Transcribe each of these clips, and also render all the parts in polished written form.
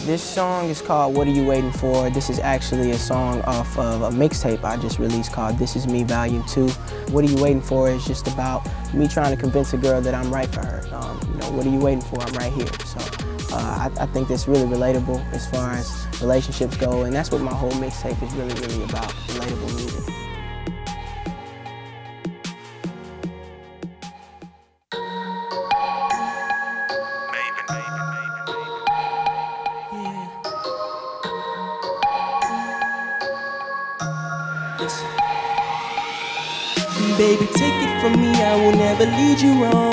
This song is called What Are You Waiting For? This is actually a song off of a mixtape I just released called This Is Me Volume 2. What Are You Waiting For is just about me trying to convince a girl that I'm right for her. What are you waiting for? I'm right here. So I think that's really relatable as far as relationships go, and that's what my whole mixtape is really about, relatable music. Baby, take it from me, I will never lead you wrong.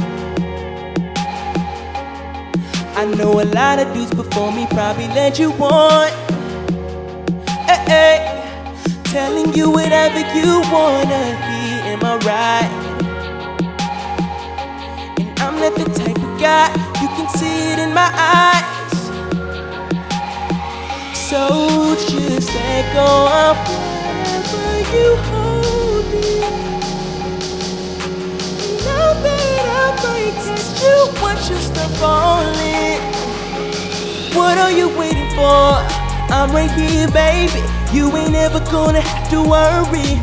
I know a lot of dudes before me probably led you on. Hey, hey. Telling you whatever you wanna hear, am I right? And I'm not the type of guy, you can see it in my eyes. So just let go of whatever you hold it. You watch your stuff falling. What are you waiting for? I'm right here, baby. You ain't ever gonna have to worry.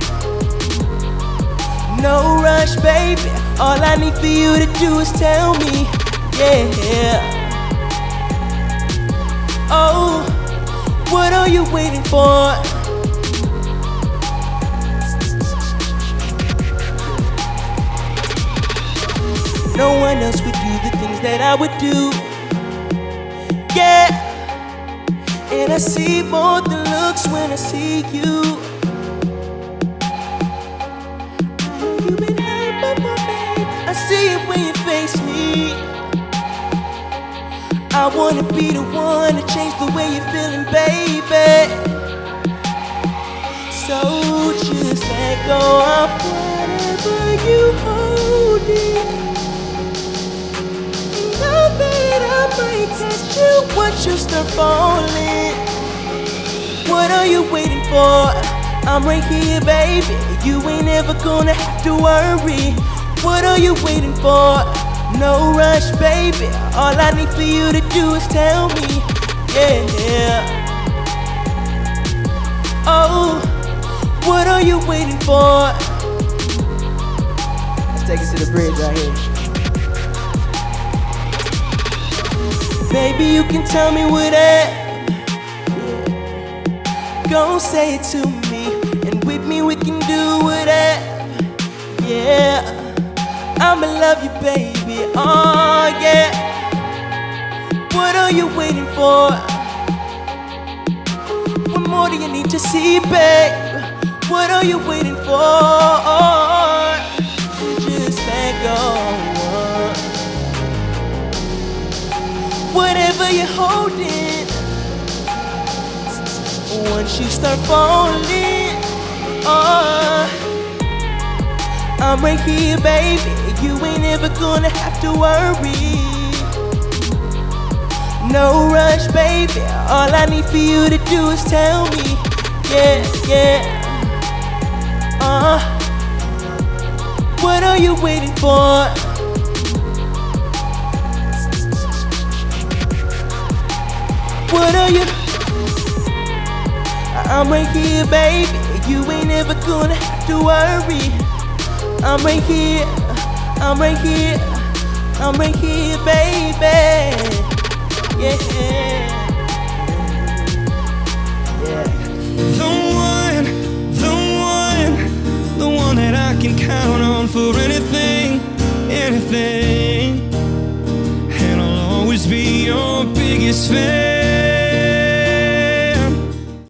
No rush, baby. All I need for you to do is tell me, yeah. Oh, what are you waiting for? No one else would do the things that I would do. Yeah. And I see more than looks when I see you. I know you've been hurt before, babe. I see it when you face me. I wanna be the one to change the way you're feeling, baby. So just let go of whatever you hold it. Catch you, watch you start falling. What are you waiting for? I'm right here, baby. You ain't ever gonna have to worry. What are you waiting for? No rush, baby. All I need for you to do is tell me, yeah. Oh, what are you waiting for? Let's take it to the bridge right here. Baby, you can tell me whatever. Gon' say it to me, and with me we can do whatever. Yeah, I'ma love you, baby. Oh yeah. What are you waiting for? What more do you need to see, babe? What are you waiting for? Just let go. Whatever you're holding, once you start falling, I'm right here, baby. You ain't ever gonna have to worry. No rush, baby. All I need for you to do is tell me, yeah. What are you waiting for? What are you? I'm right here, baby. You ain't ever gonna have to worry. I'm right here, baby. Yeah. The one that I can count on for anything. And I'll always be your biggest fan.